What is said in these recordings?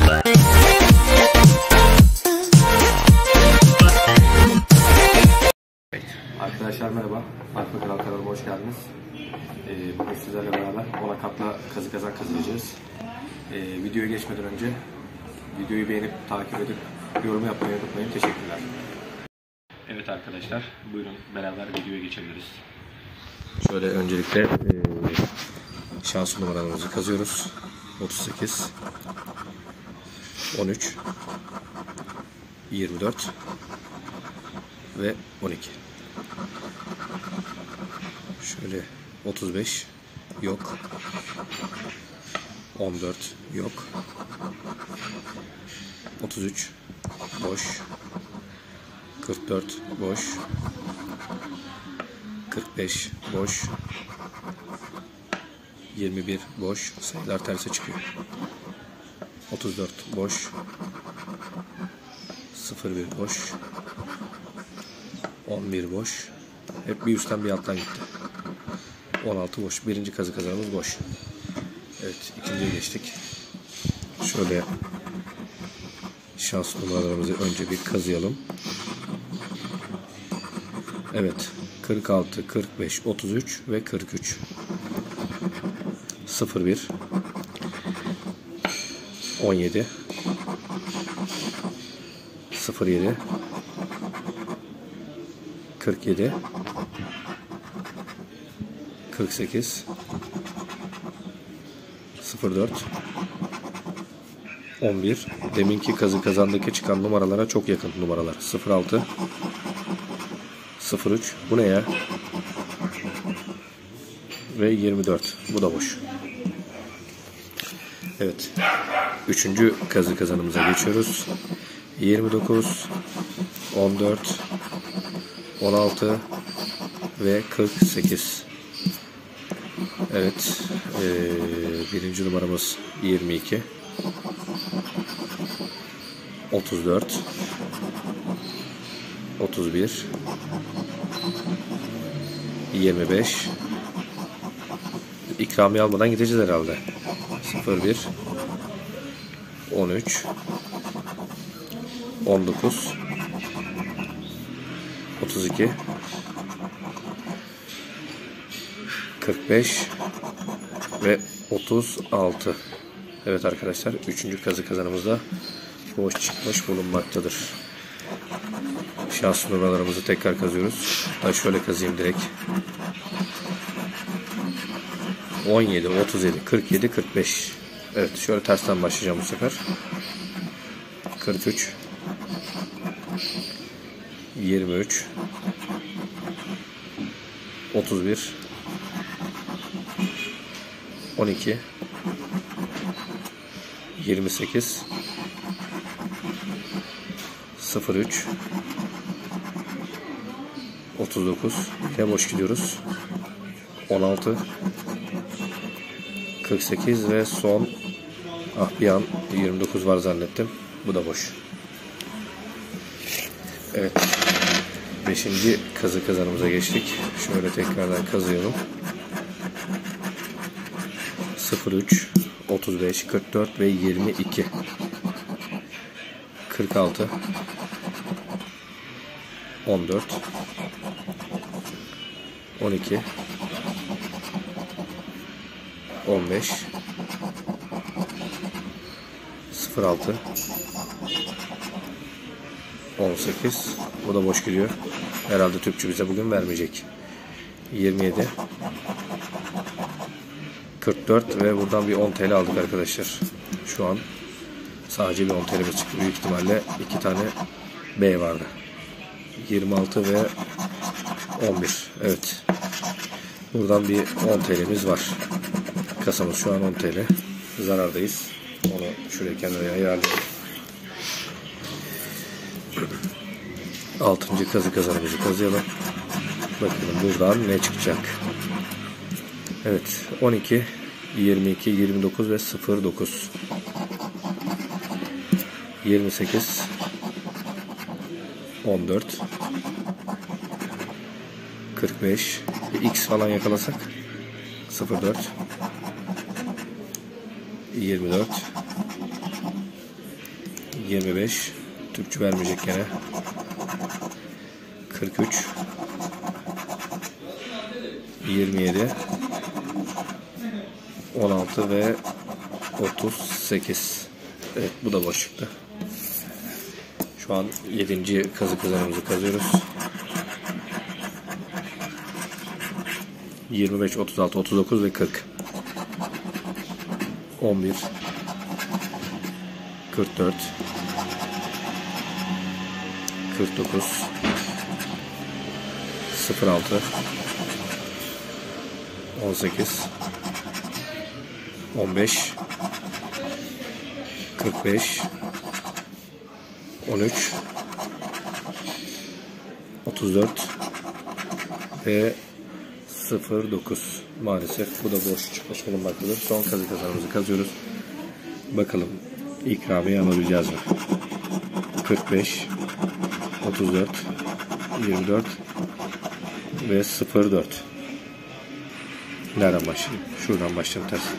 Arkadaşlar merhaba, Alfa Kral kanalıma hoş geldiniz. Bugün sizlerle beraber 10'a katla kazı kazan kazıyacağız. Videoya geçmeden önce videoyu beğenip takip edip yorum yapmayı unutmayın. Teşekkürler. Evet arkadaşlar, buyurun beraber videoya geçebiliriz. Şöyle öncelikle şans numaralarımızı kazıyoruz. 38 13 24 ve 12. Şöyle 35 yok, 14 yok, 33 boş, 44 boş, 45 boş, 21 boş, sayılar terse çıkıyor, 34 boş, 01 boş, 11 boş, hep bir üstten bir alttan gitti. 16 boş. Birinci kazı kazanımız boş. Evet, ikinciye geçtik. Şöyle şans numaralarımızı önce bir kazıyalım. Evet, 46, 45, 33 ve 43. 01 17 07 47 48 04 11. Deminki kazı kazandaki çıkan numaralara çok yakın numaralar. 06 03. Bu ne ya? Ve 24. Bu da boş. Evet. Üçüncü kazı kazanımıza geçiyoruz. 29 14 16 ve 48. Evet, birinci numaramız 22, 34, 31, 25, ikramiye almadan gideceğiz herhalde. 01, 13, 19, 32, 45 ve 36. Evet arkadaşlar, üçüncü kazı kazanımızda boş çıkmış bulunmaktadır. Şans numaralarımızı tekrar kazıyoruz. Ben şöyle kazıyım direkt. 17, 37, 47, 45. Evet, şöyle tersten başlayacağım bu sefer. 43, 23, 31, 12, 28, 03, 39, yine boş gidiyoruz. 16, 48 ve son, bir an 29 var zannettim. Bu da boş. Evet. 5. kazı kazanımıza geçtik. Şöyle tekrardan kazıyalım. 03, 35, 44 ve 22. 46, 14, 12, 15, 06, 18. Bu da boş gidiyor. Herhalde tüpçü bize bugün vermeyecek. 27, 44 ve buradan bir 10 TL aldık arkadaşlar. Şu an sadece bir 10 TL'miz çıktı. Büyük ihtimalle 2 tane B vardı. 26 ve 11. Evet. Buradan bir 10 TL'miz var. Kasamız şu an 10 TL. Zarardayız. Onu şuraya kenara ayarlayalım. 6. kazı kazanımızı kazıyalım. Bakalım buradan ne çıkacak. Evet. 12, 22, 29 ve 09. 28, 14, 45, bir X falan yakalasak 04, 24, 25, Türkçü vermeyecek gene. 43, 27, 16 ve 38. Evet, bu da boş çıktı. Şu an 7. kazı kazanımızı kazıyoruz. 25, 36, 39 ve 40. 11, 44, 49, 06, 18, 15, 45, 13, 34 ve 09. Maalesef bu da boş çıkmış bulunmaktadır. Son kazı kazanımızı kazıyoruz. Bakalım ikramiye alabileceğiz mi? 45, 34, 24 ve 04. Nereden başlayayım? Şuradan başlayayım ters.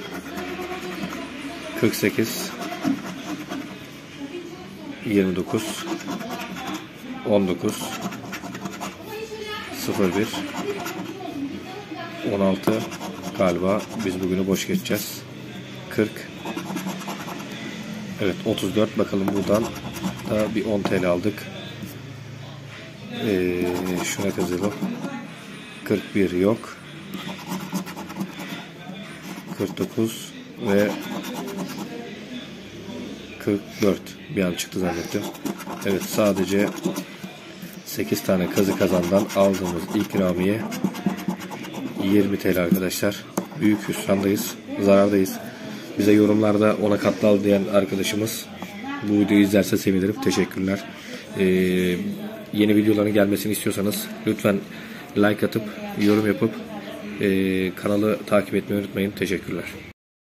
48, 29, 19, 01, 16 galiba biz bugünü boş geçeceğiz. 40, evet 34, bakalım buradan da bir 10 TL aldık. Şuna kazıyalım. 41 yok. 49 ve 44 bir an çıktı zannettim. Evet, sadece 8 tane kazı kazandan aldığımız ikramiye 20 TL arkadaşlar. Büyük hüsrandayız, zarardayız. Bize yorumlarda ona katlı al diyen arkadaşımız bu videoyu izlerse sevinirim. Teşekkürler. Yeni videoların gelmesini istiyorsanız lütfen like atıp yorum yapıp kanalı takip etmeyi unutmayın. Teşekkürler.